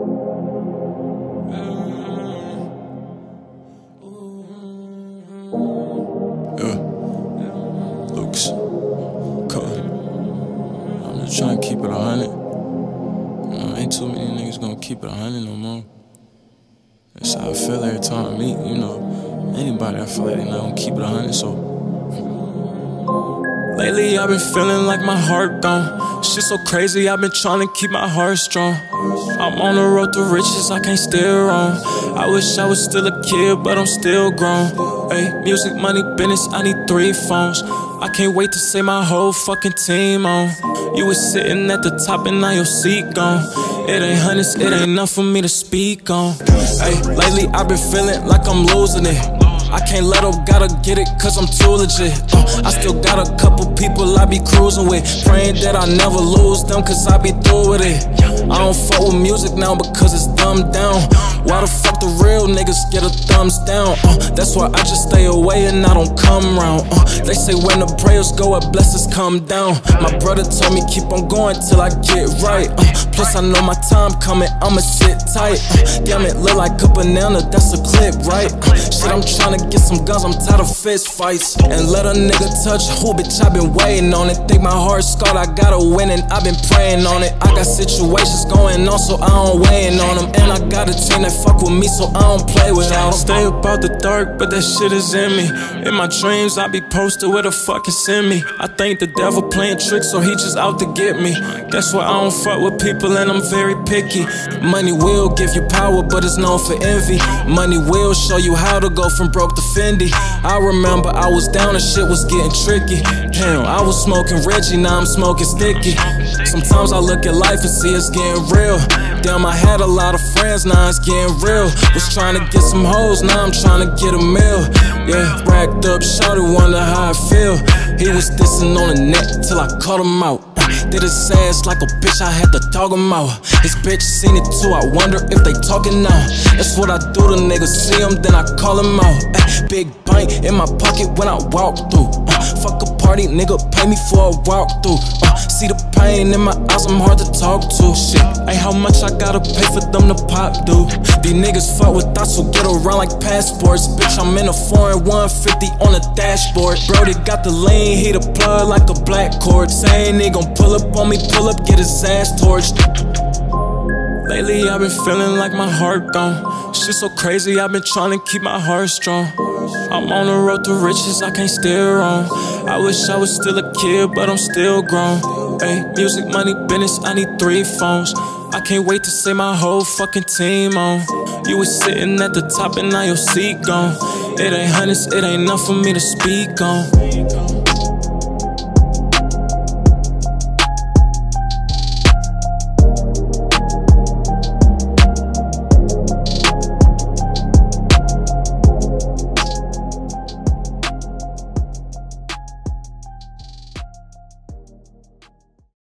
Lucas, I'm just trying to keep it 100. Ain't too many niggas gonna keep it 100 no more. That's how I feel every time I meet, anybody. I feel like they not gonna keep it 100, so lately I've been feeling like my heart gone. Shit so crazy, I've been trying to keep my heart strong. I'm on the road to riches, I can't steer wrong. I wish I was still a kid, but I'm still grown. Ay, music, money, business, I need 3 phones. I can't wait to see my whole fucking team on. You was sitting at the top and now your seat gone. It ain't hundreds, it ain't enough for me to speak on. Ay, lately I've been feeling like I'm losing it. I can't let up, gotta get it, cause I'm too legit. I still got a couple people I be cruising with, praying that I never lose them, cause I be through with it. I don't fuck with music now because it's dumbed down. Why the fuck the real niggas get a thumbs down? That's why I just stay away and I don't come round. They say when the prayers go up, blessings come down. My brother told me keep on going till I get right. Plus I know my time coming, I'ma sit tight. Damn it, look like a banana, that's a clip, right? Shit, I'm tryna get some guns, I'm tired of fist fights. And let a nigga touch who, bitch, I been waiting on it. Think my heart scarred, I gotta win and I been praying on it. I got situations going on, so I don't weighing on them. And I got a team that fuck with me, so I don't play without them. Stay about the dark, but that shit is in me. In my dreams, I be posted where the fuck is in me. I think the devil playing tricks, so he just out to get me. That's why I don't fuck with people and I'm very picky. Money will give you power, but it's known for envy. Money will show you how to go from broke to Fendi. I remember I was down and shit was getting tricky. Damn, I was smoking Reggie, now I'm smoking Sticky. Sometimes I look at life and see it's getting real. Damn, I had a lot of friends, now it's getting real. Was trying to get some hoes, now I'm trying to get a meal. Yeah, racked up, shawty, wonder how I feel. He was dissing on the net till I caught him out. Did his ass like a bitch, I had to dog him out. His bitch seen it too, I wonder if they talking now. That's what I do, the niggas see him, then I call him out. Big bank in my pocket when I walk through. Fuck a party, nigga, pay me for a walkthrough. See the pain in my eyes, I'm hard to talk to. Shit, ain't how much I gotta pay for them to pop, dude. These niggas fuck with thoughts who get around like passports. Bitch, I'm in a foreign 150 on the dashboard. Brody got the lane, he the plug like a black cord. Saying he gon' pull up on me, pull up, get his ass torched. Lately I've been feeling like my heart gone. Shit so crazy, I've been trying to keep my heart strong. I'm on the road to riches, I can't steer wrong. I wish I was still a kid, but I'm still grown. Ay, music, money, business, I need 3 phones. I can't wait to see my whole fucking team on. You was sitting at the top and now your seat gone. It ain't hundreds, it ain't enough for me to speak on.